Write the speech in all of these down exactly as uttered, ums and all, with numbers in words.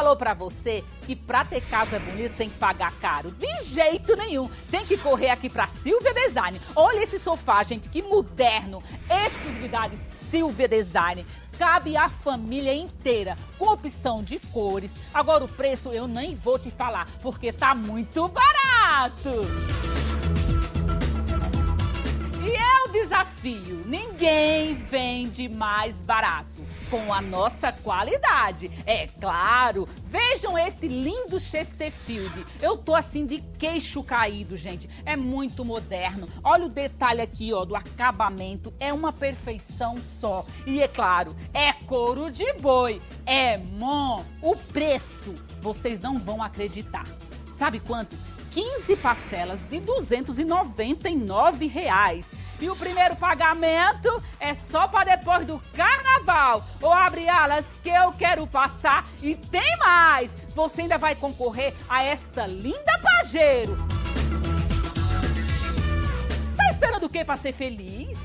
falou pra você que pra ter casa bonita tem que pagar caro? De jeito nenhum. Tem que correr aqui pra Silvia Design. Olha esse sofá, gente, que moderno. Exclusividade Silvia Design. Cabe a família inteira, com opção de cores. Agora o preço eu nem vou te falar, porque tá muito barato. E é o desafio, ninguém vende mais barato, com a nossa qualidade, é claro. Vejam esse lindo Chesterfield. Eu tô assim de queixo caído, gente. É muito moderno. Olha o detalhe aqui, ó, do acabamento. É uma perfeição só. E é claro, é couro de boi. É mon. O preço, vocês não vão acreditar. Sabe quanto? quinze parcelas de duzentos e noventa e nove reais. E o primeiro pagamento é só para depois do carnaval. Ou abre alas que eu quero passar. E tem mais! Você ainda vai concorrer a esta linda Pajero. Tá esperando o quê para ser feliz?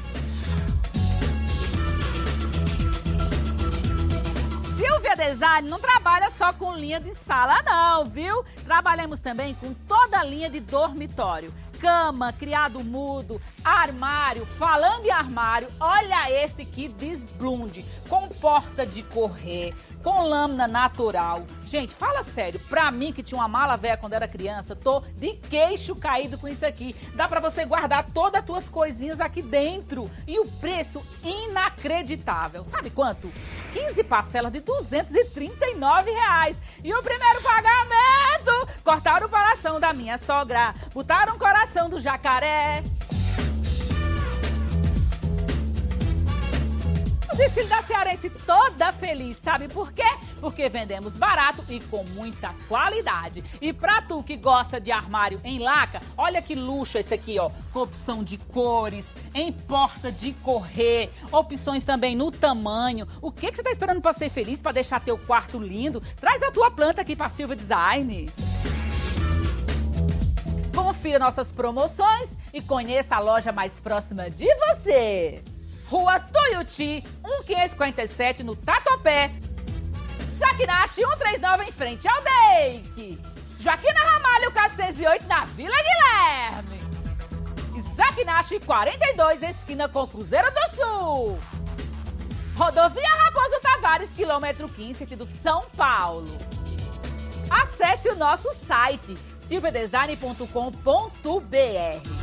Silvia Design não trabalha só com linha de sala não, viu? Trabalhamos também com toda a linha de dormitório. Cama, criado mudo, armário. Falando em armário, olha esse que desblunde, com porta de correr, com lâmina natural. Gente, fala sério, pra mim que tinha uma mala velha quando era criança, tô de queixo caído com isso aqui. Dá pra você guardar todas as tuas coisinhas aqui dentro. E o preço inacreditável. Sabe quanto? quinze parcelas de duzentos e trinta e nove reais. E o primeiro pagamento, cortaram o coração da minha sogra, botaram o coração do jacaré. O desfile da Cearense toda feliz, sabe por quê? Porque vendemos barato e com muita qualidade. E pra tu que gosta de armário em laca, olha que luxo esse aqui, ó, com opção de cores, em porta de correr, opções também no tamanho. O que que você tá esperando pra ser feliz, pra deixar teu quarto lindo? Traz a tua planta aqui pra Silvia Design. Confira nossas promoções e conheça a loja mais próxima de você. Rua Tuiuti, mil quinhentos e quarenta e sete, no Tatuapé. Saquinache, cento e trinta e nove, em frente ao D E I C. Joaquina Ramalho, quatrocentos e oito, na Vila Guilherme. E Saquinache, quarenta e dois, esquina com Cruzeiro do Sul. Rodovia Raposo Tavares, quilômetro quinze, sentido São Paulo. Acesse o nosso site silvia design ponto com ponto br.